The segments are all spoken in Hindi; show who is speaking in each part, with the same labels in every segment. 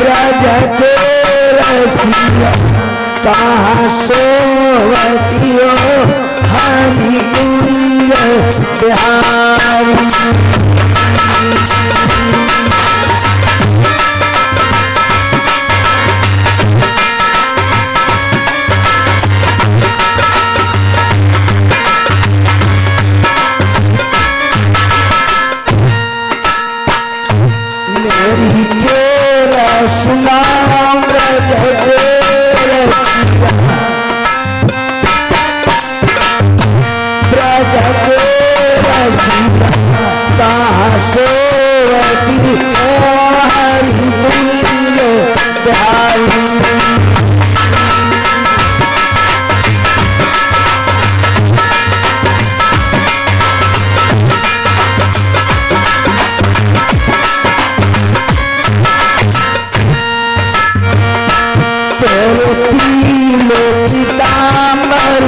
Speaker 1: ब्रज के रसिया कहाँ सोवतियो हरि कुंज बिहारी। मेरी तेरा सुनाम ब्रज के रसिया ब्रज के रसिया कहाँ सोवती हरि कुंज बिहारी। पीताम्बर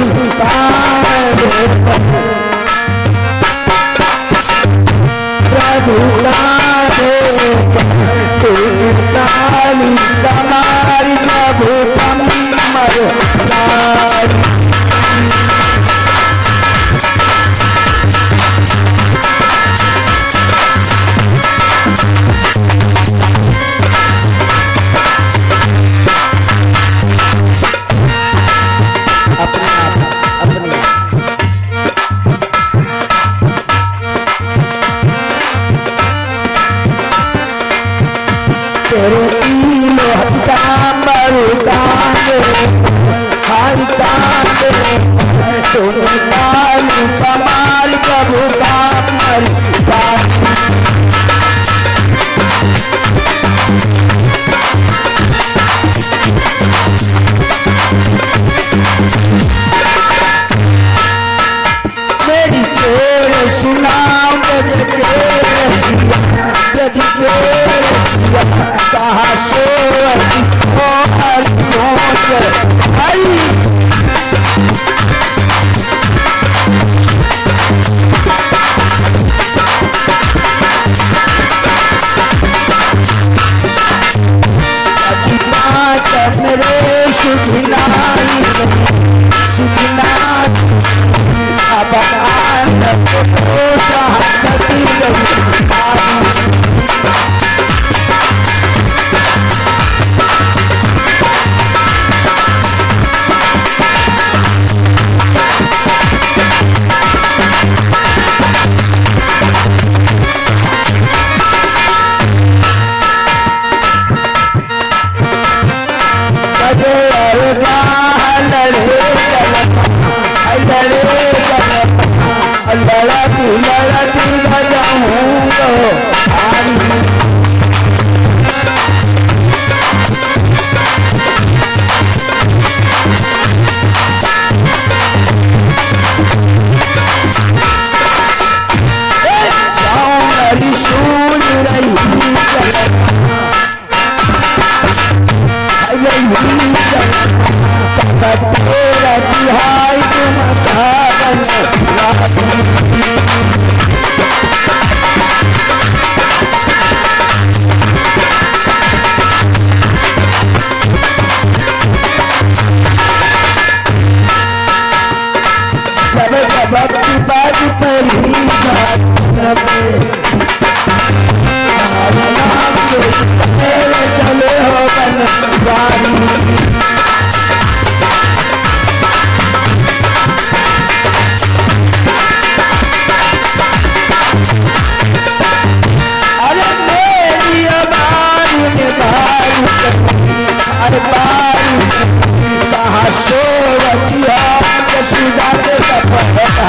Speaker 1: प्रभु काली कमारी प्रभु कमर कमाल प्रभु कामर मेरी तेरे सुनाओ ब्रज के रसिया ब्रज के रसिया कहाँ सोवती हो हरि कुंज हरि। मेरे सुखनाई सुखनाथ अब आनंद को सती लड़ती लड़ती बजाऊंगा सावरी सुन रही तेरा तिहाई तुम कागन सब भक्ति बाज परी चले हो बन वारी। अरे मेरी बारी में बारी बारी कहाँ सोवती यशोदा के कपड़ा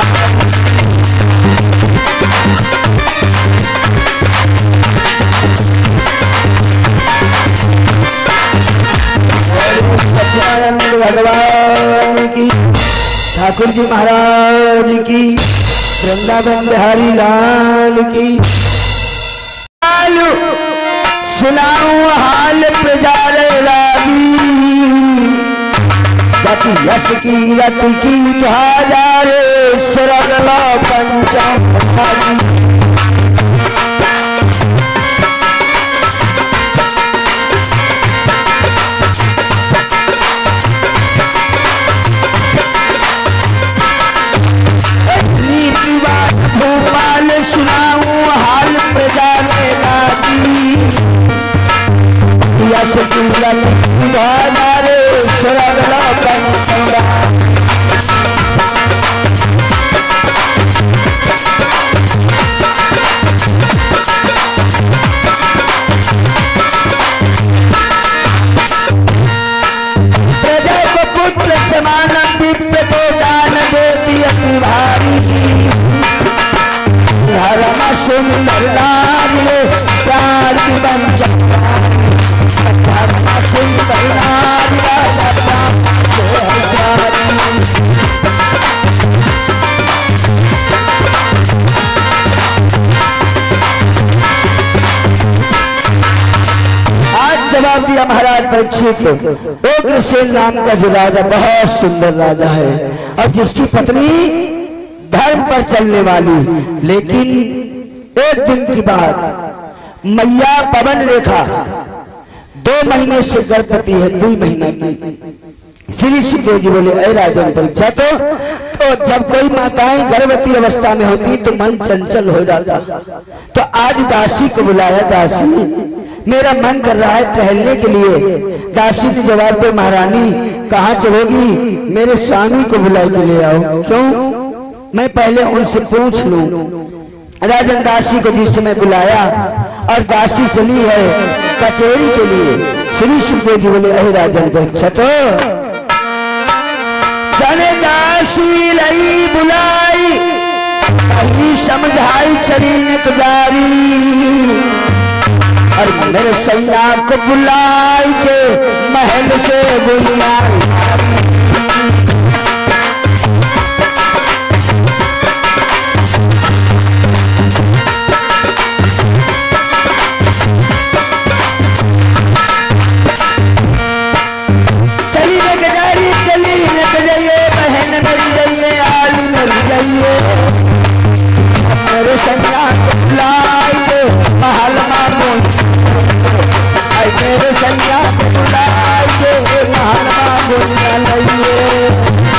Speaker 1: सत्यानंद भगवान की ठाकुर जी महाराज की वृंदावन बिहारी लाल की। सुनाऊं हाल प्रजारे रावी गति यश की रति की ध्वजारे सरला पंचम रति ध्वजा रे सरगला पंचंगा प्रजा को पुत्र समान दिव्य को दान देती अति भारी धर्म सुंदर नारी प्यार की पंचंगा धर्म सुंदर नारी राजा प्यार जवाब दिया महाराज परीक्षित उग्रसेन नाम का जो राजा बहुत सुंदर राजा है और जिसकी पत्नी धर्म पर चलने वाली, लेकिन एक दिन की बात मैया पवन रेखा 2 महीने से गर्भवती है, 2 महीना की। श्री सुखदेव जी बोले अरे राजन परीक्षा तो जब कोई माताएं गर्भवती अवस्था में होती तो मन चंचल हो जाता। तो आज दासी को बुलाया, दासी मेरा मन कर रहा है टहलने के लिए। दासी ने जवाब दिया महारानी कहाँ चलोगी, मेरे स्वामी को बुला के ले आओ। क्यों, मैं पहले उनसे पूछ लूं। राजन दासी को जिस समय बुलाया और दासी चली है कचहरी के लिए। श्री सुखदेव जी बोले अहे राजन परीक्षा तो जाने दासी लई बुलाई कहीं समझाई चरीन जारी और मेरे सैया को बुलाई के महल से बुलाई। चली न गजारी चली न गजाइए बहन मरी जाइए आलू मरी जाइए मेरे सैया को बुलाई के महल में मेरे सैया को बुलाई के महल में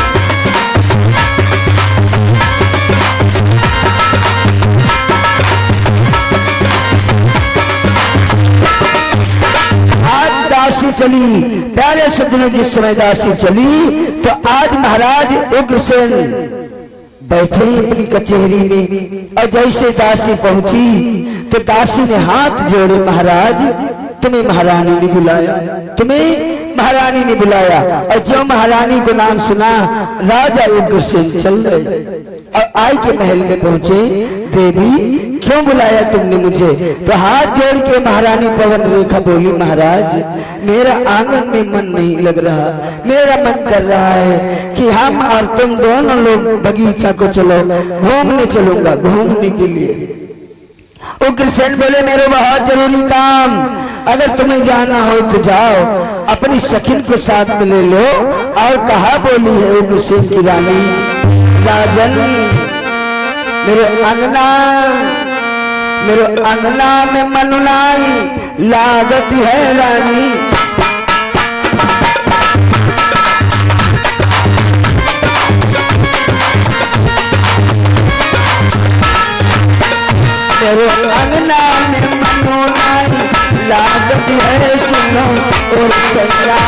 Speaker 1: आज दासी चली। पहले से दिनों जिस समय दासी चली तो आज महाराज उग्रसेन बैठे अपनी कचहरी में और जैसे दासी पहुंची तो दासी ने हाथ जोड़े महाराज तुम्हें महारानी ने बुलाया, तुम्हें महारानी ने बुलाया। और जो महारानी को नाम सुना राजा उग्रसेन चल रहे और आई के महल में पहुंचे। देवी क्यों बुलाया तुमने मुझे? तो हाथ जोड़ के महारानी पवन रेखा बोली महाराज मेरा आंगन में मन नहीं लग रहा, मेरा मन कर रहा है कि हम और तुम दोनों लोग बगीचा को चलो, घूमने चलूंगा घूमने के लिए। उग्रसेन बोले मेरे बहुत जरूरी काम, अगर तुम्हें जाना हो तो जाओ, अपनी सखिन को साथ में ले लो। और कहा बोली है उग्रसेन की रानी राजन मेरे अंगना में मनुलाई लागत है रानी। मेरे अंगना में मनुलाई लागत है सुनो और सैया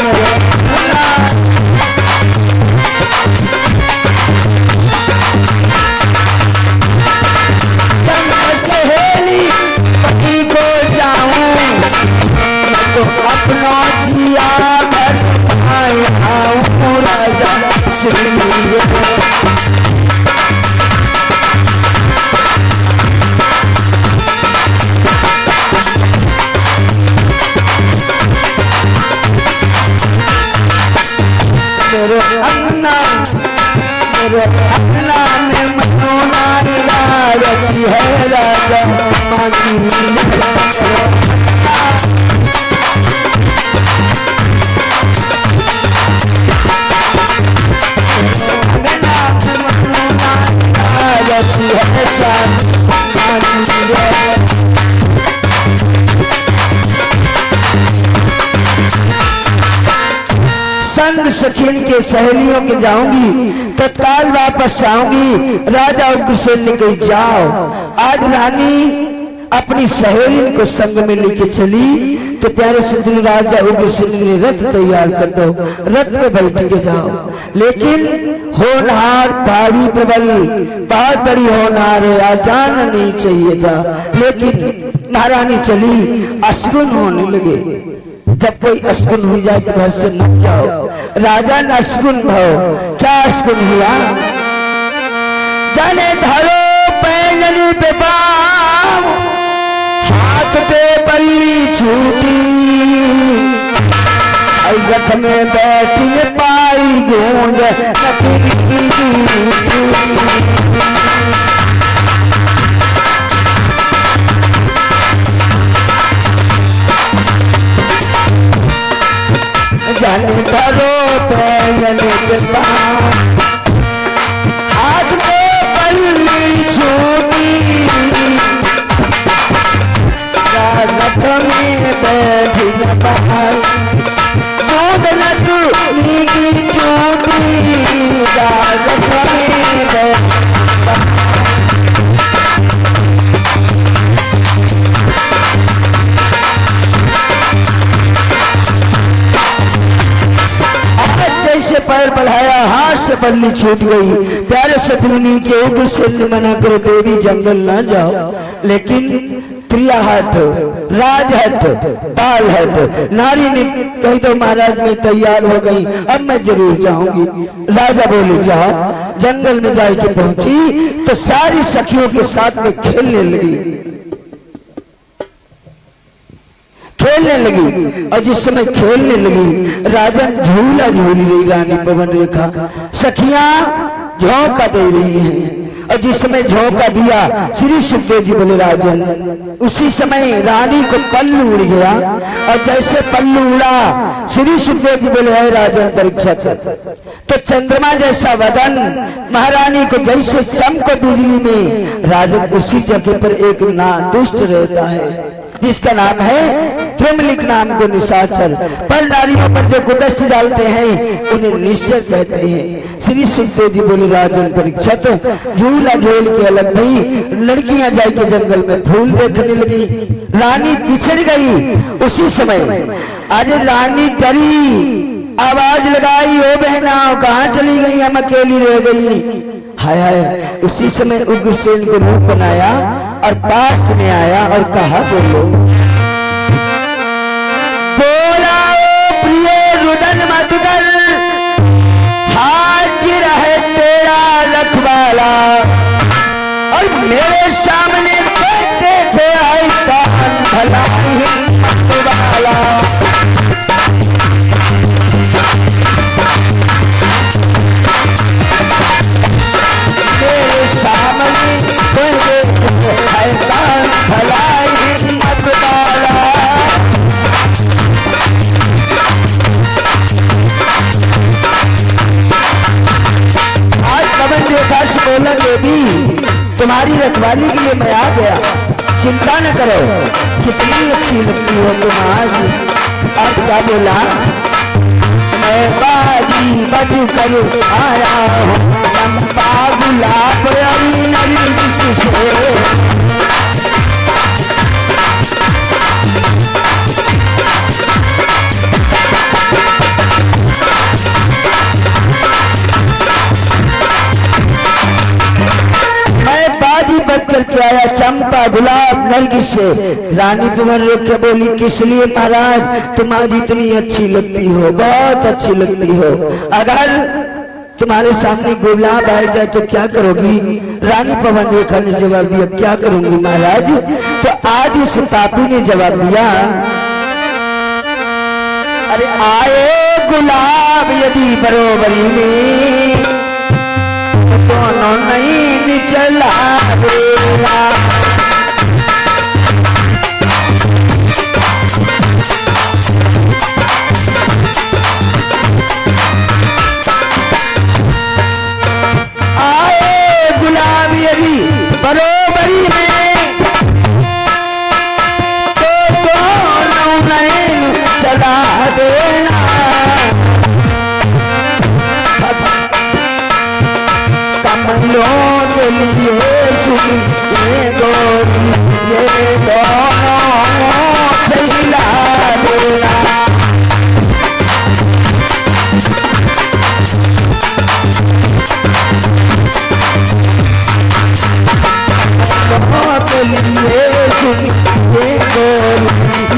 Speaker 1: सहेली पति को जाऊं तो अपना जिया आऊं राजा श्री मेरे अंगना में मनोनारी लागती है राजा मांगी संग सखिन के सहेलियों के जाऊंगी, तत्काल वापस आऊंगी। राजा उग्रसेन ने कही जाओ। आज रानी अपनी सहेली को संग में लेके चली तो प्यारे सज्जन राजा उग्रसेन ने रथ तैयार कर दो, रथ में बैठ के जाओ। लेकिन होनहार भारी प्रबल बहुत बड़ी होनहार है, आ जाना नहीं चाहिए था। लेकिन महारानी चली, अशगुन होने लगे। जब कोई अशगुन हो जाए तो घर से मत जाओ। राजा ने अशगुन भाव, क्या अशगुन हुआ? जाने धरो पैंजनी पे पाँव, हाथ पे बल्ली छूटी, रथ में बैठी पाई गूंज जाने धरो पैंजनी पे पाँव, हाथ पे बल्ली छूटी, रथ में बैठी पाई जैसे पैर बढ़ाया, हाथ से बल्ली छूट गई। प्यारे शत्रु नीचे उग्रसेन ने मना करो, देवी जंगल ना जाओ। लेकिन प्रिया हट, राज हट, बाल हट, नारी ने कही तो महाराज मैं तैयार हो गई, अब मैं जरूर जाऊंगी। राजा बोले जाओ। जंगल में जाके पहुंची तो सारी सखियों के साथ में खेलने लगी, खेलने लगी। और जिस समय खेलने लगी, राजा झूला झूल रही रानी पवन रेखा, सखियां झोंका दे रही हैं। और जिस समय झोंका दिया, श्री सुखदेव जी बोले राजन, उसी समय रानी को पल्लू उड़ गया। और जैसे पल्लू उड़ा, श्री सुखदेव जी बोले है राजन परीक्षा कर। तो चंद्रमा जैसा वदन महारानी को जैसे चमको बिजली में, राजन उसी जगह पर एक दुष्ट रहता है जिसका नाम है त्रिमलिक नाम को निशाचर। पर नारियों पर जो कुदृष्टि डालते हैं उन्हें निश्चय कहते हैं। श्री सुखदेव जी बोले राजन परीक्षित, झूला झूल के अलग भई, लड़कियां जाके जंगल में फूल देखने लगी। रानी पिछड़ गई। उसी समय आज रानी डरी, आवाज लगाई, ओ बहनाओ कहाँ चली गई, हम अकेली रह गई। हाय हाय। उसी समय उग्रसेन को रूप बनाया और पास में आया और कहा बोलो, बोला ओ प्रिय रुदन मत कर, हाजिर है तेरा रखवाला। और मेरे सामने बैठे थे आई कान भला हिम्मत वाला। मेरे सामने बैठे थे आई कान भला हिम्मत वाला। आज पवन रेखा से बोला देवी तुम्हारी रखवाली के लिए मैं आ गया, चिंता न करो, कितनी अच्छी लगती हो तुम आज। अब क्या बोला, मैं बाजी बज कर आया हूँ, चंपा गुलाब अरी नरगिस से। बच करके आया चंपा गुलाब नरगिस से। रानी पवन रेखा बोली किस लिए महाराज, तुम आज इतनी अच्छी लगती हो, बहुत अच्छी लगती हो। अगर तुम्हारे सामने गुलाब आ जाए तो क्या करोगी? रानी पवन रेखा ने जवाब दिया, क्या करूंगी महाराज। तो आज उस पापी ने जवाब दिया, अरे आए गुलाब यदि बरोबरी में, दोनों नहीं चला देना। आए गुलाब यदि बरोबरी में, तो दोनों नहीं चला देना। कमलों के लिए सुनिए गोरी, ये दोनों खिला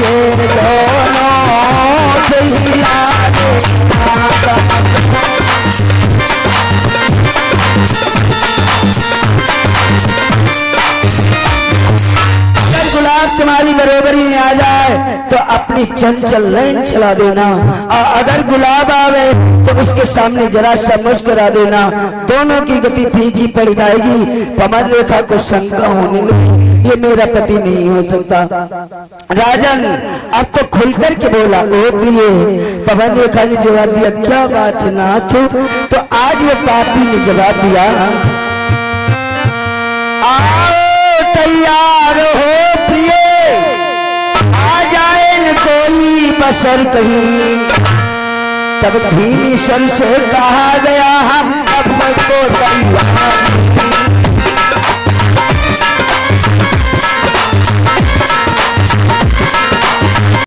Speaker 1: ये दोनों हिला गुलाब तुम्हारी बरोबरी में आ जाए तो अपनी चंचल लाइन चला देना, और अगर गुलाब आवे तो उसके सामने जरा सा मुस्कुरा देना। दोनों की गति फीकी पड़ जाएगी। पवन रेखा को शंका होने लगी, ये मेरा पति नहीं हो सकता। राजन अब तो खुलकर के बोला, ओ प्रिय। पवन रेखा ने जवाब दिया, क्या बात नाथ। तो आज वो पापी ने जवाब दिया, तैयार हो प्रिय, आ जाए न कोई बसर कहीं। तब धीमी स्वर से कहा गया, हम अब को तैयार